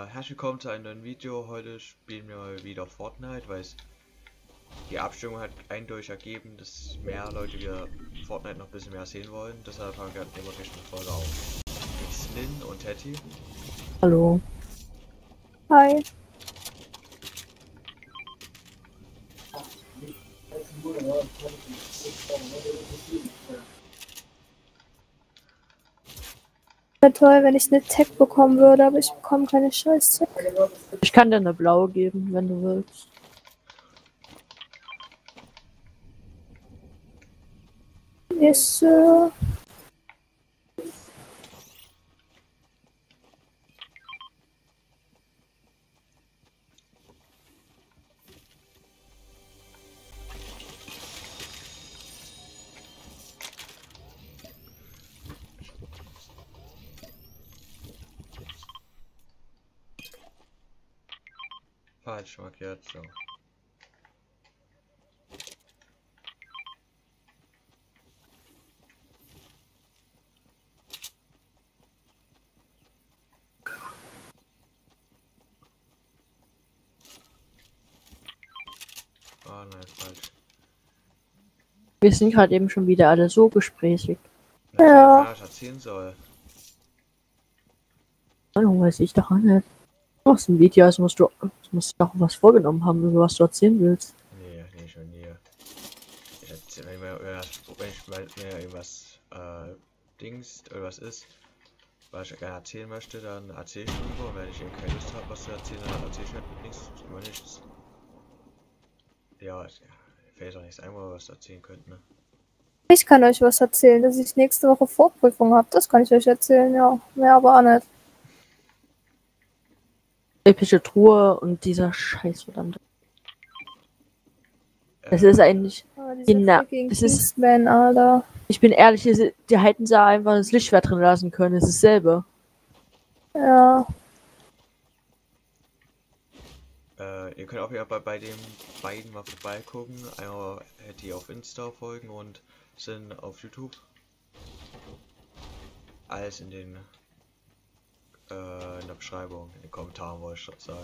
Herzlich willkommen zu einem neuen Video. Heute spielen wir mal wieder Fortnite, weil die Abstimmung hat eindeutig ergeben, dass mehr Leute wieder Fortnite noch ein bisschen mehr sehen wollen. Deshalb haben wir immer gleich eine Folge auf. Slin und Hetty. Hallo. Hi. Wäre toll, wenn ich eine Tech bekommen würde, aber ich bekomme keine scheiß Tech. Ich kann dir eine blaue geben, wenn du willst. Yes, Falsch markiert, so. Ah, nein, falsch. Wir sind gerade eben schon wieder alle so gesprächig. Ja. Was ich erzählen soll. Ahnung, weiß ich doch auch nicht. Du machst ein Video, also musst du auch was vorgenommen haben, über was du erzählen willst. Nee, schon nie. Ich erzähl, wenn mir irgendwas Dings oder was ist, was ich gerne erzählen möchte, dann erzähle ich darüber. Wenn ich eben keine Lust habe, was zu erzählen, dann erzähle ich halt nichts, immer nichts. Ja, fällt doch nichts ein, wo wir was erzählen könnten, ne? Ich kann euch was erzählen, dass ich nächste Woche Vorprüfung habe. Das kann ich euch erzählen, ja. Mehr aber auch nicht. Epische Truhe und dieser Scheiß, verdammte. Das ist eigentlich. Oh, Genau, das das ist. Kingsman, Alter. Ich bin ehrlich, die hätten sie einfach das Lichtschwert drin lassen können. Es ist dasselbe. Ja. Ihr könnt auch wieder bei den beiden mal vorbeigucken. Einmal die auf Insta folgen und sind auf YouTube. Alles in den in der Beschreibung, in den Kommentaren wollte ich sagen.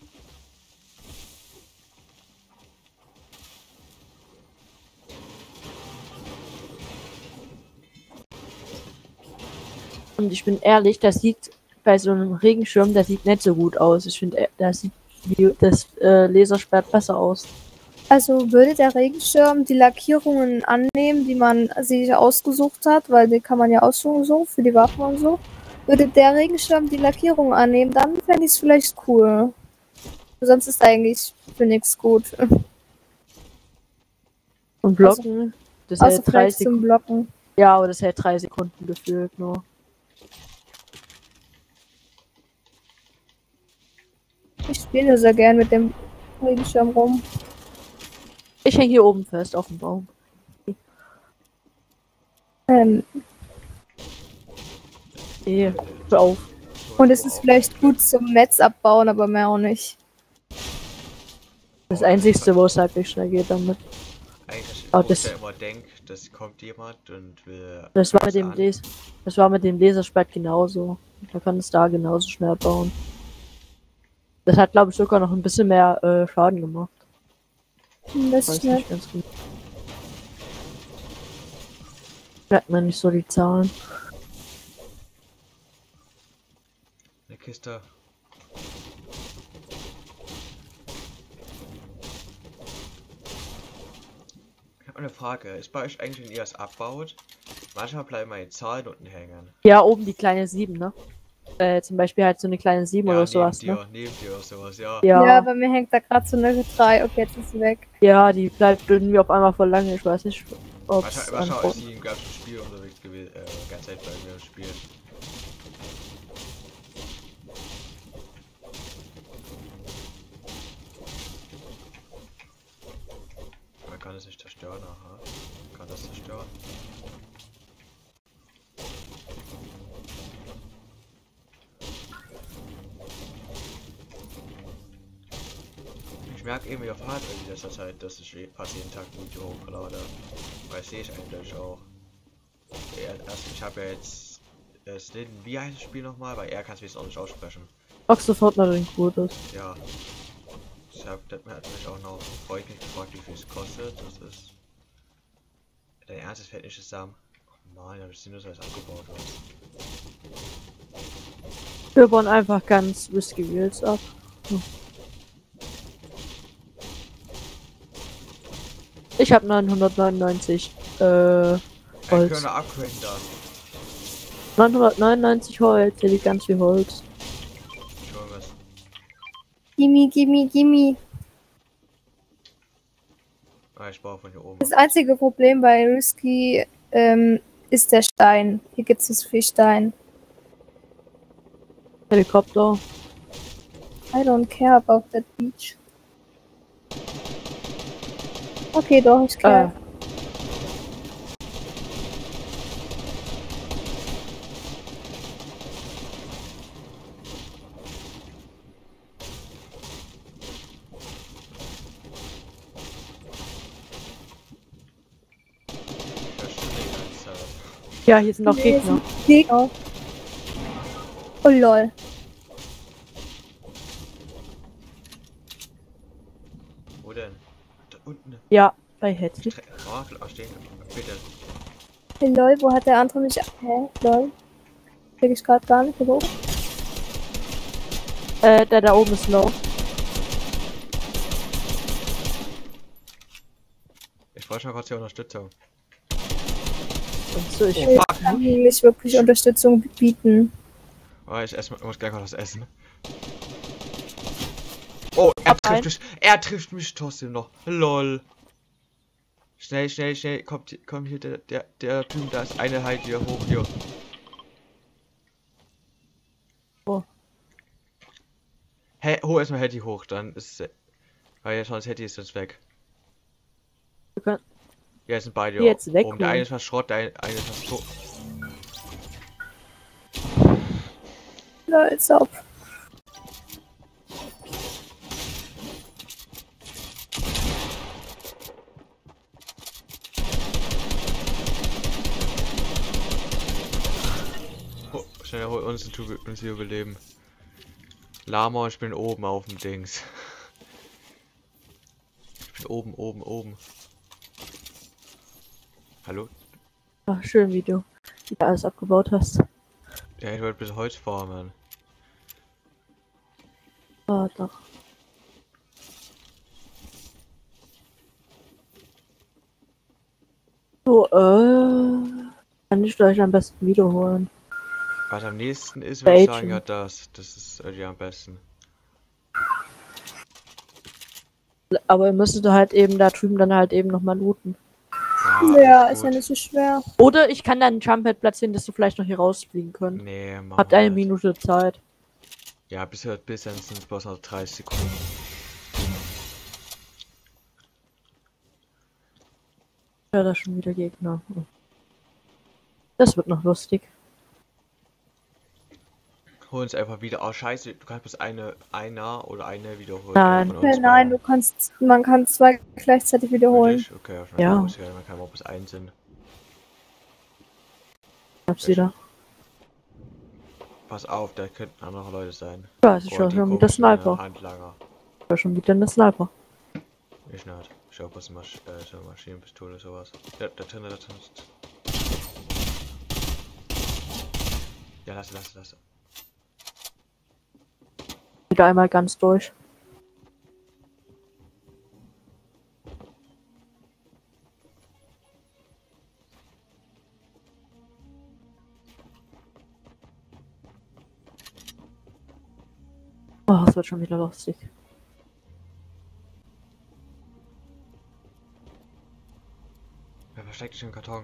Und ich bin ehrlich, das sieht bei so einem Regenschirm, das sieht nicht so gut aus. Ich finde, das sieht wie das Laserschwert besser aus. Also würde der Regenschirm die Lackierungen annehmen, die man sich ausgesucht hat, weil die kann man ja aussuchen so, für die Waffen und so. Würde der Regenschirm die Lackierung annehmen, dann fände ich es vielleicht cool. Sonst ist eigentlich für nichts gut. Und Blocken, das Außer hält 3 vielleicht zum Sekunden. Blocken. Ja, aber das hält 3 Sekunden gefühlt nur. Ich spiele sehr gern mit dem Regenschirm rum. Ich hänge hier oben fest auf dem Baum. Nee, hör auf. Und es ist vielleicht gut zum Netz abbauen, aber mehr auch nicht. Das Einzigste, wo es halbwegs schnell geht damit. Eigentlich, Oh, wo ich das- ja immer denke, dass kommt jemand und will. Das war was mit dem Laserschwert genauso. Da kann es da genauso schnell bauen. Das hat, glaube ich, sogar noch ein bisschen mehr Schaden gemacht. Das Weiß ist schnell. nicht ganz genau. Merkt man nicht so die Zahlen. Eine Kiste. Ich habe eine Frage. Ist bei euch eigentlich, wenn ihr es abbaut, manchmal bleiben meine Zahlen unten hängen? Ja, oben die kleine 7, ne? Zum Beispiel halt so eine kleine 7 oder sowas, ne? Neben dir oder sowas, ja. Ja, bei mir hängt da gerade so eine 3. Okay, jetzt ist sie weg. Ja, die bleibt irgendwie auf einmal voll lange. Ich weiß nicht, ob es Wahrscheinlich ist sie im ganzen Spiel unterwegs gewesen, ganze Zeit bei mir im Spiel. Man kann es nicht zerstören, aha. Man kann das zerstören. Ich merke irgendwie auf Hard in letzter Zeit, dass ich fast jeden Tag ein Video hochlade. Weil sehe ich eigentlich auch. Ich habe ja jetzt Slin, wie heißt das Spiel nochmal? Weil er kann es jetzt auch nicht aussprechen. Box sofort mal den Code. Ja. Das hat mich auch noch freundlich gefragt, wie viel es kostet. Das ist. Dein Ernst, das fällt nicht zusammen. Oh Mann, da bist du nur so alles abgebaut worden. Wir bauen einfach ganz Risky Wheels ab. Ich habe 999 Wir Holz. können upgraden dann. 999 Holz, hier liegt ganz viel Holz. Ich hol was. Gimme. Ah, ich baue von hier oben. Das einzige Problem bei Risky ist der Stein. Hier gibt es viel Stein. Helikopter. I don't care about that beach. Okay, doch, ich care. Das stimmt die ganze Zeit. Ja, hier sind noch Nee, Gegner. Gegner. Oh lol. Wo denn? Da unten. Ja, bei Hetty. Oh, stehen. Bitte. Hey, lol, wo hat der andere mich... Hä? Lol. Krieg ich gerade gar nicht hoch. Der da oben ist low. Ich brauche schon kurz die Unterstützung. Und so, ich Oh, fuck. Kann nicht wirklich Unterstützung bieten. Oh, ich muss gleich mal was essen. Oh, Hab er trifft mich trotzdem noch. Lol. Schnell, komm hier, der Typ, da ist eine halt hier hoch, hier. Oh. Hey, hol erstmal Hetty hoch, dann ist weil ja schon das Hetty ist jetzt weg. Wir können- Ja, jetzt sind beide Jetzt weg, oben. Der Mann. eine ist fast Schrott, der eine ist fast tot. Lol, als ob. Schnell hol uns hier überleben. Lama, ich bin oben auf dem Dings. Ich bin oben. Hallo? Ach, schön, wie du wieder alles abgebaut hast. Ja, ich wollte bis Holz farmen. Ah, doch. So, kann ich vielleicht am besten wiederholen. Was am nächsten ist, würde ich sagen, Bällchen. ja das. Das ist irgendwie am besten. Aber ihr müsstet halt eben da drüben dann halt eben nochmal looten. Ja, alles ist ja gut. nicht so schwer. Oder ich kann dann ein Jumppad platzieren, dass du vielleicht noch hier rausfliegen könnt. Nee, mach Habt mal eine nicht. Minute Zeit. Ja, bis dann sind es bloß noch 30 Sekunden. Ja, da schon wieder Gegner. Das wird noch lustig. Hol uns einfach wieder. Oh, scheiße, du kannst bis einer oder eine wiederholen. Nein. Von uns Nein, beiden. man kann zwei gleichzeitig wiederholen. Wirklich? Okay, Ja. man kann auch bis einen sind. Ich hab's wieder. Pass auf, da könnten andere Leute sein. Ja, es ist Oder schon wieder komischen Sniper. Handlanger. Ja, schon wieder eine Sniper. Ich nicht. Ich hab was so Maschinenpistole, sowas. Ja, da drin. Ja, lass. Wieder einmal ganz durch. Oh, es wird schon wieder lustig. Wer versteckt sich im Karton?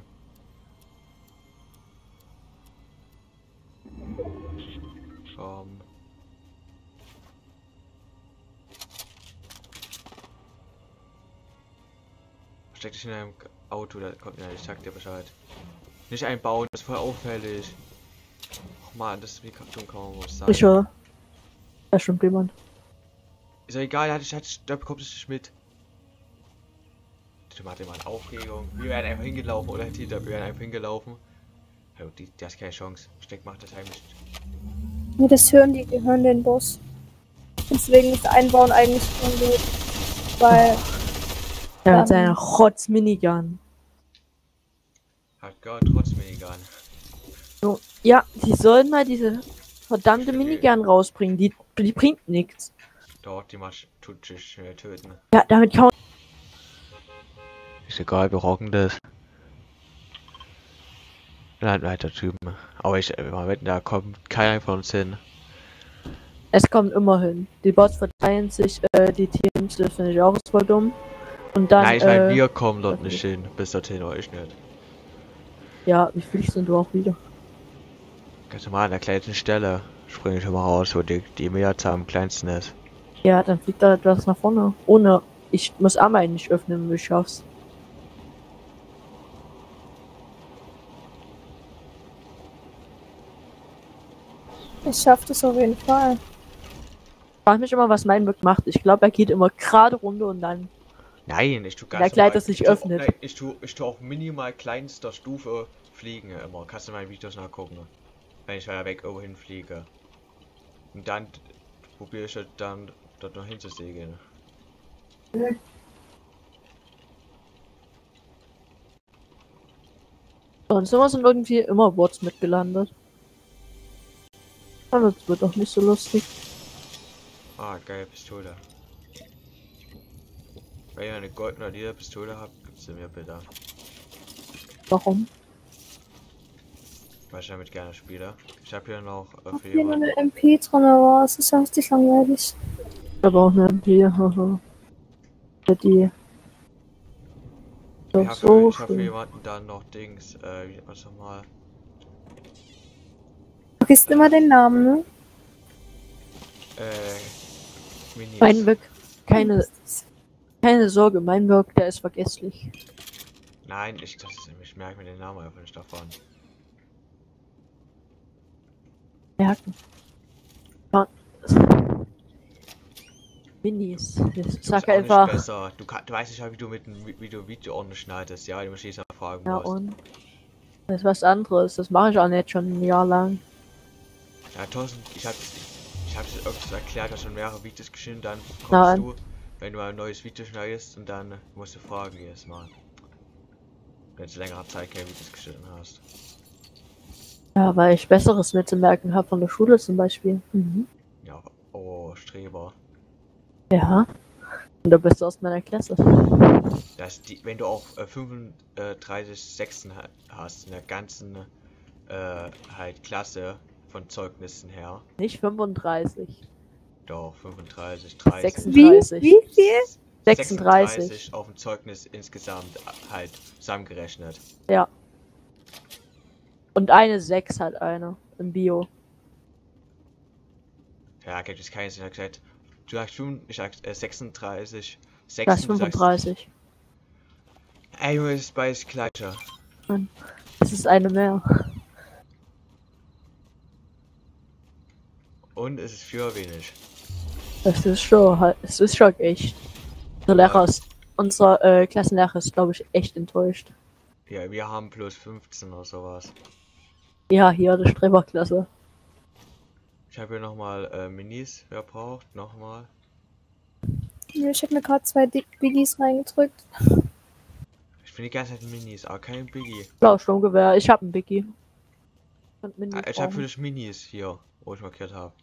Komm. Versteck dich in einem Auto, da kommt ja, ich sag dir Bescheid. Nicht einbauen, das ist voll auffällig. Och man, das ist wie Karton kann man was sagen. Ich höre. Da stimmt jemand. Ist ja egal, da bekommt es nicht mit. Du machst immer eine Aufregung. Wir werden einfach hingelaufen, oder Tita, wir werden einfach hingelaufen. Also, die hat keine Chance. Steck macht das heimlich. Nee, das hören die gehören den Boss. Deswegen ist Einbauen eigentlich schon gut. Weil. Ja, mit seiner Rotz-Minigun. Hat gar trotz Minigun. So, ja, die sollen mal diese verdammte Minigun rausbringen. Die bringt nichts. Dort, die tut sich schnell töten. Ja, damit kann man. Ist egal, wir rocken das. Nein, weiter Typen. Aber ich wetten, da kommt keiner von uns hin. Es kommt immer hin. Die Bots verteilen sich, die Teams, das finde ich auch voll dumm. Und dann. Nein, ich meine, wir kommen dort nicht hin. Bis dorthin euch nicht. Ja, wie fliegst denn du auch wieder? Ganz normal an der kleinsten Stelle springe ich immer raus, wo die Mehrzahl am kleinsten ist. Ja, dann fliegt da etwas nach vorne. Ohne. Ich muss Amei nicht öffnen, wenn ich schaff's. Ich schaff das auf jeden Fall. Ich frage mich immer, was mein Wirk macht. Ich glaube, er geht immer gerade runter und dann. Nein, ich tu ganz Der Kleid, das sich öffnet. Nein, ich tu auf minimal kleinster Stufe fliegen immer. Kannst du meine Videos nachgucken. Wenn ich weiter weg irgendwo hinfliege. Und dann probiere ich dann dort noch hinzusegeln. Sonst sind irgendwie immer Bots mitgelandet. Aber das wird doch nicht so lustig. Ah, geile Pistole. Wenn ihr eine goldene oder lila Pistole habt, gibt's sie mir bitte. Warum? Weil ich damit gerne spiele. Ich habe hier noch Ob für hier noch jemanden. eine MP drin war, es ist ja richtig langweilig. Ich habe auch eine MP, haha. Ja, die. Ich Doch habe so für schön. jemanden dann noch Dings, was nochmal. Du vergisst immer den Namen, ne? Minis. Mein Wirk, keine Sorge, mein Wirk, der ist vergesslich. Nein, ich merke mir den Namen einfach nicht davon. Merken. Minis. Ich sag auch nicht einfach. besser. Du weißt nicht, wie du Video ordentlich schneidest, ja, du mich jetzt mal fragen Ja, musst. und? Das ist was anderes. Das mache ich auch nicht schon ein Jahr lang. Ja, Thorsten, ich hab das irgendwie so erklärt, dass schon mehrere Videos geschnitten, dann kommst Nein. du, wenn du ein neues Video schneidest und dann musst du fragen jedes Mal. Wenn du längere Zeit keine Videos geschnitten hast. Ja, weil ich Besseres mitzumerken habe von der Schule zum Beispiel. Mhm. Ja, oh, Streber. Ja. Und der Beste aus meiner Klasse. Wenn du auch 35 Sechsten hast in der ganzen halt Klasse von Zeugnissen her. Nicht 35. Doch, 35, 30. 36. Wie viel? 36. auf dem Zeugnis insgesamt halt zusammengerechnet. Ja. Und eine 6 hat eine im Bio. Ja, gibt es keinen Sinn. Gesagt, du sagst 5, ich sag 36. Das 6 ist 35. Ey, Junge, ist beides gleicher. Das ist eine mehr. Und es ist für wenig. Das ist schon halt, es ist schon echt. Unser Klassenlehrer ist, glaube ich, echt enttäuscht. Ja, wir haben plus 15 oder sowas. Ja, hier, die Streberklasse. Ich habe hier nochmal Minis, wer braucht, nochmal. Ich habe mir gerade 2 Biggies reingedrückt. Ich finde die ganze Zeit Minis, aber kein Biggie. Blau Sturmgewehr, ich habe einen Biggie. Und Mini Ich habe für dich Minis hier, wo ich markiert habe.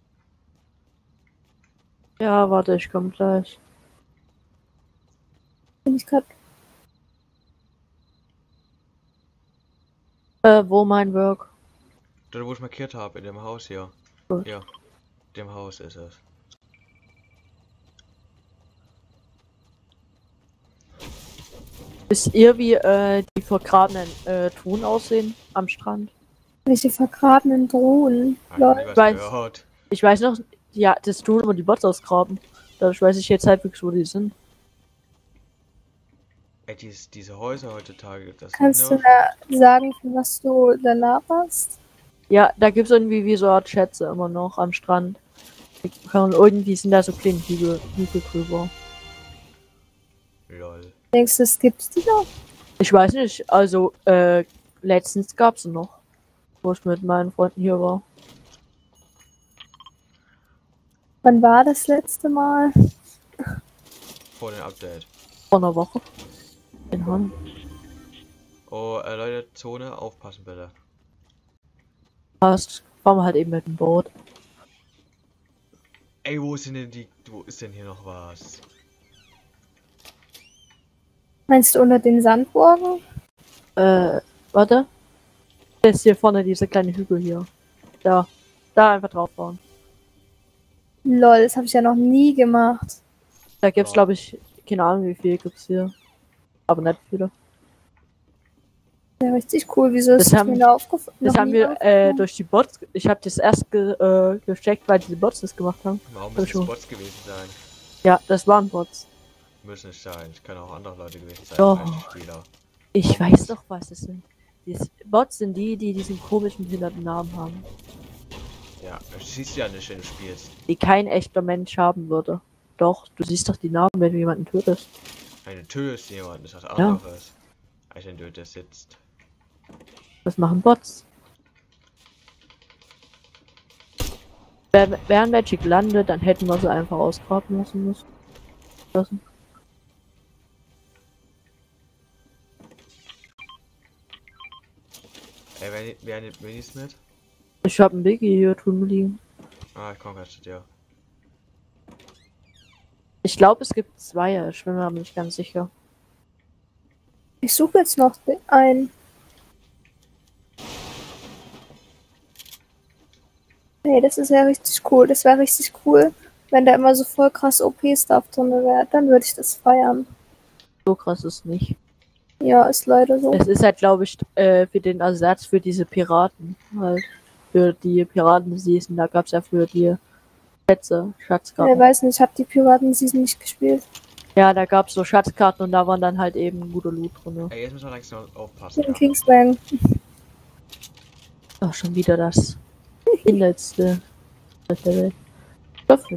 Ja, warte, ich komme gleich. Bin ich gerade. Wo mein Work? Dort, wo ich markiert habe, in dem Haus hier. Gut. Hier, dem Haus ist es. Wisst ihr, wie die vergrabenen Truhen aussehen am Strand? Welche vergrabenen Drohnen. Hab ich nie was weiß- gehört. Ich weiß noch, ja, das tun immer die Bots ausgraben. Dadurch weiß ich jetzt halbwegs, wo die sind. Ey, diese Häuser heutzutage, das Kannst du sind mir sagen, für was du danach hast? Ja, da gibt's irgendwie wie so eine Art Schätze immer noch am Strand. Und irgendwie sind da so kleine Hügel drüber. lol. Denkst du, es gibt's die noch? Ich weiß nicht, also letztens gab's sie noch, wo ich mit meinen Freunden hier war. Wann war das letzte Mal? Vor dem Update. Vor einer Woche. In Hand. Oh, Leute, Zone, aufpassen bitte. Passt. Fahren wir halt eben mit dem Boot. Ey, wo ist denn hier noch was? Meinst du unter den Sandburgen? Warte. Das ist hier vorne dieser kleine Hügel hier. Da. Da einfach drauf bauen. Lol, das habe ich ja noch nie gemacht. Da gibt's, Ja. glaube ich, keine Ahnung, wie viel gibt's hier. Aber nicht viele. Ja, richtig cool. Wieso ist Das das haben- mir da aufgefallen? Das haben wir durch die Bots. Ich habe das erst gecheckt, weil diese Bots das gemacht haben. Warum Hab müssen ich schon. es Bots gewesen sein? Ja, das waren Bots. Müssen nicht sein. Es können auch andere Leute gewesen sein. Doch. Echte Spieler. Ich weiß doch, was das sind. Die Bots sind die diesen komischen behinderten Namen haben. Ja, das siehst du ja nicht, wenn du spielst. Die kein echter Mensch haben würde. Doch, du siehst doch die Namen, wenn du jemanden tötest. Eine Tür ist jemand, das ist was Ja. anderes. Als wenn du da sitzt. Das machen Bots. Wären Magic landet, dann hätten wir sie einfach ausgraben lassen. Ey, wer nimmt Minis mit? Ich habe einen Biggie hier drüben liegen. Ah, ich komm grad zu dir. Ich glaube, es gibt zwei. Ich bin mir aber nicht ganz sicher. Ich suche jetzt noch einen. Hey, das ist ja richtig cool. Das wäre richtig cool, wenn da immer so voll krass OP-Stuff drin wäre. Dann würde ich das feiern. So krass ist nicht. Ja, ist leider so. Es ist halt, glaube ich, für den Ersatz für diese Piraten. Halt. Für die Piraten-Season. Da gab es ja für die Schätze, Ich Schatzkarten. weiß nicht, ich habe die Piraten-Season nicht gespielt. Ja, da gab es so Schatzkarten und da waren dann halt eben gute Loot drin. Ey, jetzt müssen wir langsam aufpassen. In Ja. Kingsman. Ach, schon wieder das hinletzte der Welt. Löfflich.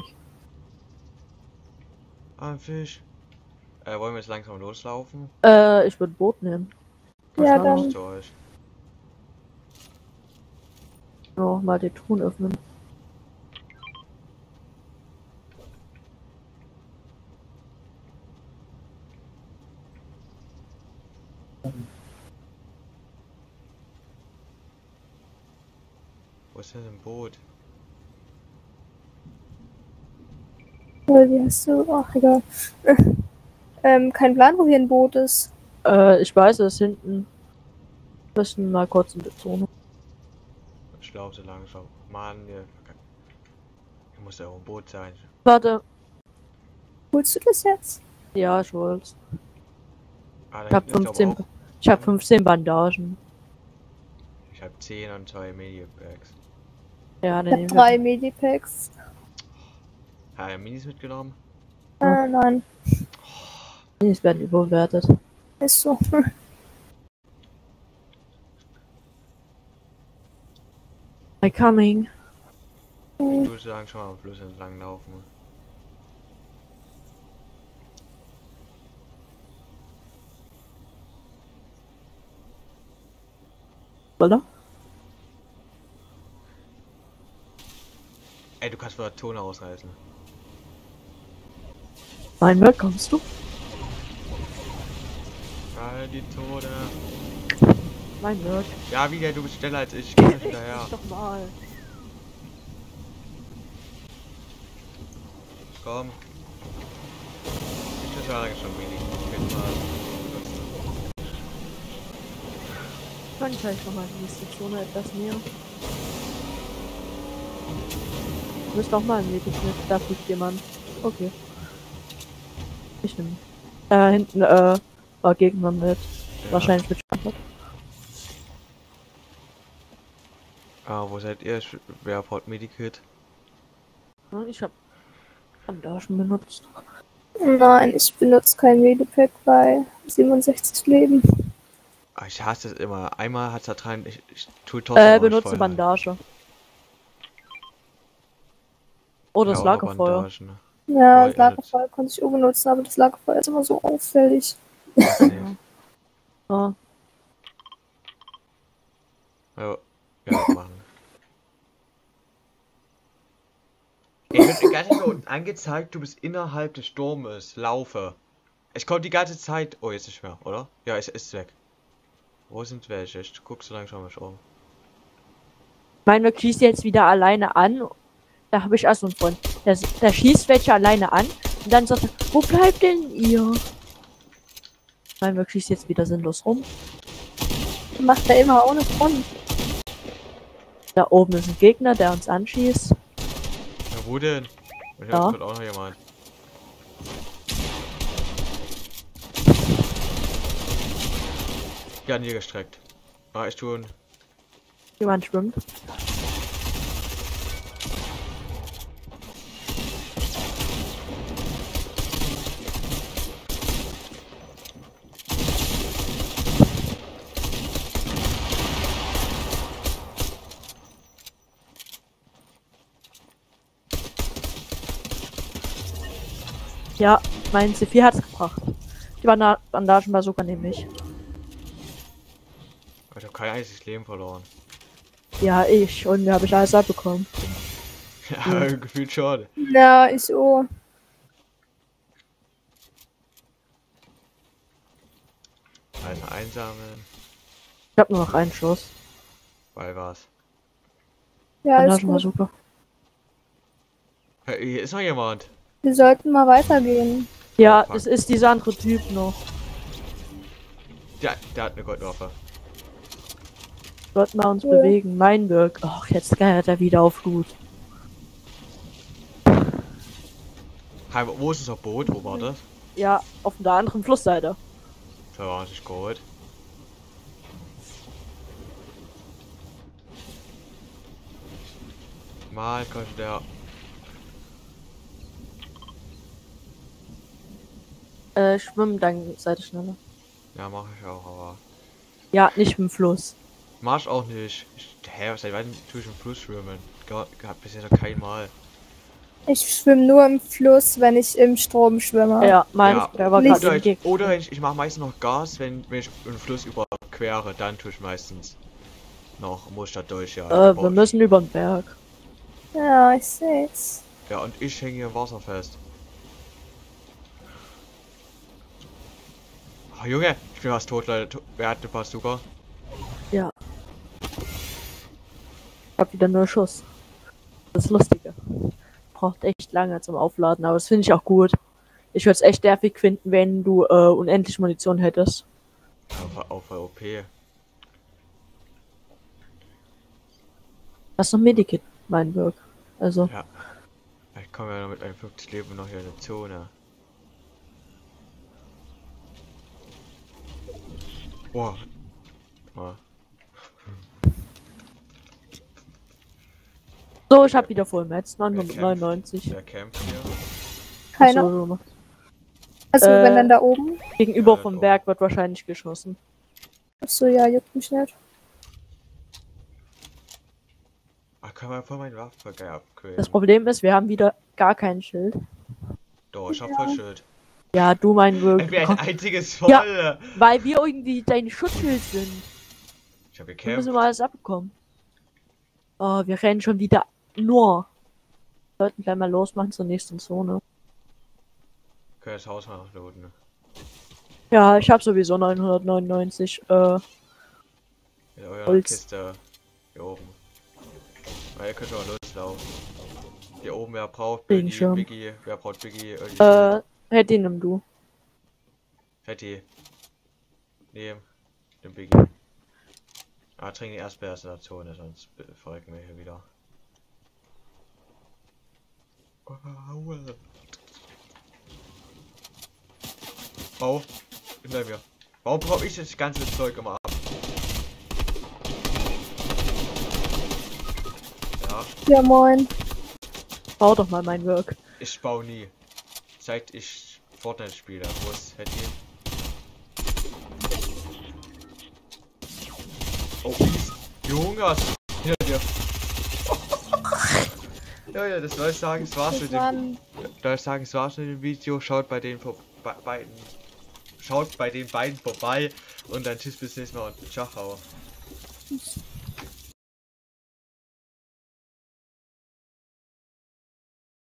Ah, ein Fisch. Wollen wir jetzt langsam loslaufen? Ich würde Boot nehmen. Ja, Was dann. Ich zu euch. Ja, mal den Truhen öffnen. Wo ist denn ein Boot? Wie hast du? Ach, egal. Kein Plan, wo hier ein Boot ist. Ich weiß, es ist hinten. Wir müssen mal kurz in die Zone. Ich laufe so langsam. Mann, hier muss ja auch ein Boot sein. Warte. Holst du das jetzt? Ja, ich wollt's. Ah, da Ich hab hinten ist, glaub 15. Ich hab 15 Bandagen. Ich hab 10 und 2 Mediapacks. Ja, Ich dann habe nehmen 3 Medipacks. Hat er Minis mitgenommen? Nein, wir. Die werden überbewertet. ist so. I'm coming. Ich würde sagen, schon mal am Fluss entlang laufen. Oder? Ey, du kannst von der Tone ausreißen. Mein Welt, kommst du? Ah, die Tone. Mein Welt. Ja, wieder, du bist schneller als ich. Komm nicht hinterher. Doch mal. Komm. Ich war lange schon wenig. Ich will mal benutzen. Kann ich vielleicht nochmal die nächste Zone etwas näher. Du bist doch mal ein Medic mit. Da fliegt jemand. Okay. Ich nehme. Hinten, war Gegner mit. Ja. Wahrscheinlich mit Standort. Ah, wo seid ihr? Wer braucht Medikit? Ja, ich hab Bandagen benutzt. Nein, ich benutze kein Medipack bei 67 Leben. Ah, ich hasse es immer. Einmal hat's da dran. Ich tue trotzdem noch nicht Benutze Feuer. Bandage. Oder das Ja, oder Lagerfeuer. Bandagen. Ja, Weil, das Lagerfeuer konnte ich auch benutzen, aber das Lagerfeuer ist immer so auffällig. Nee. Ja. Ja, machen. Mir wird die ganze Zeit nur unten angezeigt, du bist innerhalb des Sturmes. Laufe. Ich komme die ganze Zeit. Oh, jetzt nicht mehr, oder? Ja, es ist weg. Wo sind welche? Ich guck so langsam mal um. Mein Wirk schießt jetzt wieder alleine an. Da habe ich erst so einen Freund. Der schießt welche alleine an. Und dann sagt er, wo bleibt denn ihr? Mein Wirk schießt jetzt wieder sinnlos rum. Macht er immer ohne Grund. Da oben ist ein Gegner, der uns anschießt. Ja, wo denn? Ich Ja. hab auch noch jemand. Ja, nie gestreckt. Ah, ich tun. Jemand schwimmt. Ja, mein C4 hat's gebracht. Die Bandagen war sogar nämlich. Ich habe kein einziges Leben verloren. Ja, ich. Und mir habe ich alles abbekommen. Ja, gefühlt schon. Ja, ich so. Einen einsammeln. Ich habe nur noch einen Schuss. Weil was? Ja, ist Bandagen war gut. super. Hey, hier ist noch jemand. Wir sollten mal weitergehen. Ja, fuck. das ist dieser andere Typ noch. Der hat eine Goldwaffe. Sollten wir uns Cool. bewegen. Mein Wirk. Ach, jetzt geiert er wieder auf Flut. Hey, wo ist unser Boot? Wo war das? Ja, auf der anderen Flussseite. Da war nicht gut. Mal könnte der. Schwimmen, dann seid ihr schneller. Ja, mache ich auch, aber. Ja, nicht im Fluss. Mach ich auch nicht. Seit wann tue ich im Fluss schwimmen? Gehabt bisher noch kein Mal. Ich schwimme nur im Fluss, wenn ich im Strom schwimme. Ja, mein Ja, der war nicht- gerade im Gegner. Oder ich mache meistens noch Gas, wenn ich den Fluss überquere, dann tue ich meistens noch, muss ich da durch, ja. Wir Aber müssen über den Berg. Ja, ich seh's. ja, und ich hänge hier im Wasser fest. Oh, Junge, ich bin fast tot, Leute. Wer hat eine Bazooka? Ja. Ich hab wieder nur Schuss. Das ist Lustige. Braucht echt lange zum Aufladen, aber das finde ich auch gut. Ich würde es echt nervig finden, wenn du unendlich Munition hättest. Auf der OP. Das ist noch Medikit, mein Wirk. Also, Ja. Ich komme ja noch mit 51 Leben noch hier in der Zone. Boah. Oh. so, ich habe wieder Vollmetz. 999. Der Camp hier. Keiner. So, Also, Äh, wenn dann da oben. gegenüber Ja, vom doch. Berg wird wahrscheinlich geschossen. Achso, ja, juckt mich nicht. Ach, kann man voll meine Waffe geil upgraden. Das Problem ist, wir haben wieder gar kein Schild. Doch, ich hab voll Schild. Ja, du mein Ich Wirk. bin ein einziges voll. Ja. Weil wir irgendwie dein Schutzschild sind. Ich hab Wir gecampt. müssen mal alles abbekommen. Oh, wir rennen schon wieder nur. Wir sollten gleich mal losmachen zur nächsten Zone. Können das Haus mal nachloaden. Ja, ich habe sowieso 999. In eurer Holz. Kiste. Hier oben. Na, ihr könnt mal loslaufen. Hier oben, wer braucht Regenschirm. Biggie? Wer braucht Biggie? Hätte nimm du. Fetti. Nehmen. Den Biggie. Ah, trinken erst bei der Zone, sonst verrecken wir hier wieder. Oh, hinter mir. Warum brauche ich das ganze Zeug immer ab? Ja, Ja, moin. Bau doch mal mein Wirk. ich baue nie. Seit ich Fortnite spiele, wo ist Hetty? Oh, Junge, was ist hinter dir? Ja, das soll ich sagen, es war's mit dem. Mann. Soll ich sagen, es war's mit dem Video. Schaut bei den beiden. Schaut bei den beiden vorbei und dann tschüss bis nächstes Mal und ciao.